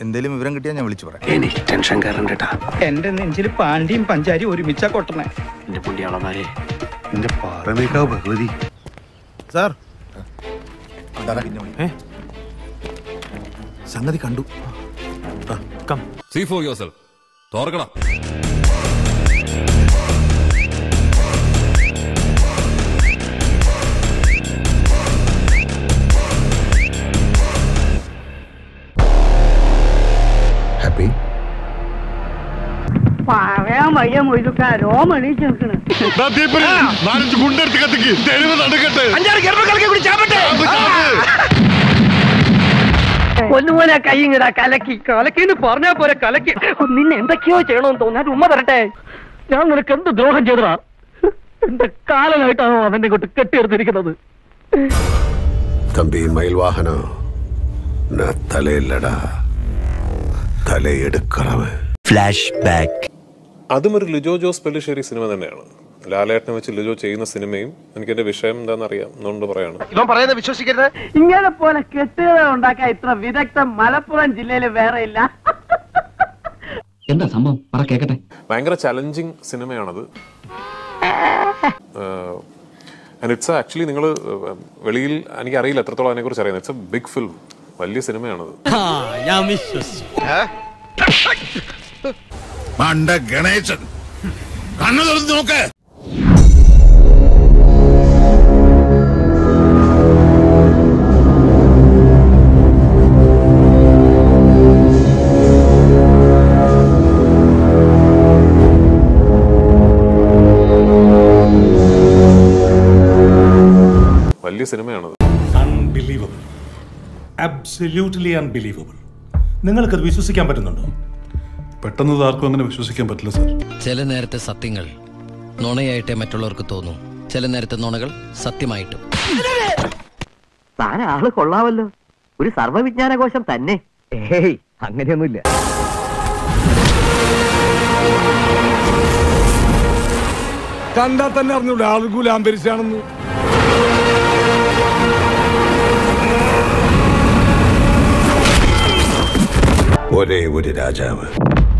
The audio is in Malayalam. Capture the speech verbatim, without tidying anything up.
എന്തെങ്കിലും വിവരം കിട്ടിയാൽ ഞാൻ വിളിച്ചു പറയാം. എനിക്ക് ടെൻഷൻ കയറണ്ടേട്ടാ. എന്റെ നെഞ്ചിൽ പാണ്ടിയും പഞ്ചാരി ഒരുമിച്ചാ കൊട്ടണേ. എന്റെ പുണ്യാളന്മാരെ, എന്റെ പാറമേക്കാവ് ഭഗവതി. സാർ സംഗതി കണ്ടു. See for yourself. തോർക്കണം. ഹാപ്പി പറയാൻ വയ്യ മൊയ്തുക്കാ, രോമം എണീച്ച് നിൽക്കണ്. നാലഞ്ച് ഗുണ്ടെടുത്ത് കത്തിക്ക്, തെരുവ് നടക്കട്ടെ. ഒന്നുപോലെ കൈയിങ്ങടാ കലക്കി കലക്കിന്ന് പറഞ്ഞാ പോരെ കലക്കി. നിന്നെ എന്തൊക്കെയോ ചെയ്യണമെന്ന് തോന്നാൻ ഉമ്മ തരട്ടെ. ഞാൻ നിനക്ക് എന്ത് ദ്രോഹം ചെയ്തടാ? എന്റെ കാലനായിട്ടാണോ അവന്റെ കൊണ്ട് കെട്ടിയെടുത്തിരിക്കുന്നത്? തമ്പി മയിൽവാഹന തലയില്ലടാ, തലയെടുക്കറവ്. Flash back. അതും ഒരു ലിജോ ജോസ് പെല്ലിശ്ശേരി സിനിമ തന്നെയാണ്. ലാലേട്ടനെ വെച്ച് ലിജോ ചെയ്യുന്ന സിനിമയും എനിക്ക് എന്റെ വിഷയം എന്താണെന്ന് അറിയാം, എന്നുകൊണ്ട് പറയാണ്. ഇവൻ പറയുന്നത് വിശ്വസിക്കരുത്. ഇങ്ങനെ പോലെ കെട്ടുകഥ ഉണ്ടാക്കാൻ ഇത്ര വിദഗ്ധം മലപ്പുറം ജില്ലയിൽ വേറെ ഇല്ല. എന്താ സംഭവം പറ കേക്കട്ടെ. ഭയങ്കര ചലഞ്ചിങ് സിനിമയാണത്. ആൻഡ് ഇറ്റ്സ് ആക്ച്വലി നിങ്ങൾ വെളിയിൽ എനിക്ക് അറിയില്ല എത്രത്തോളം അതിനെ കുറിച്ച് അറിയാം. ഇറ്റ്സ് എ ബിഗ് ഫിലിം, വലിയ സിനിമയാണത്. ഗണേശൻ കണ്ണു തുറന്ന് നോക്ക്. വലിയ സിനിമയാണത്. Unbelievable, absolutely unbelievable. നിങ്ങൾക്കത് വിശ്വസിക്കാൻ പറ്റുന്നുണ്ടോ? പെട്ടെന്ന് ആർക്കും അങ്ങനെ വിശ്വസിക്കാൻ പറ്റില്ല സാർ. ചില നേരത്തെ സത്യങ്ങൾ നുണയായിട്ടേ മറ്റുള്ളവർക്ക് തോന്നും, ചില നേരത്തെ നുണകൾ സത്യമായിട്ടും. താൻ ആള് കൊള്ളാമല്ലോ, ഒരു സർവ്വവിജ്ഞാനകോശം തന്നെ. ഏയ് അങ്ങനെയൊന്നുമില്ല. കണ്ടാ തന്നെ അറിഞ്ഞൂടെ ആൾ ഗുലാംബരിച്ചാണെന്ന്. ഒരേ ഒരു രാജാവ്,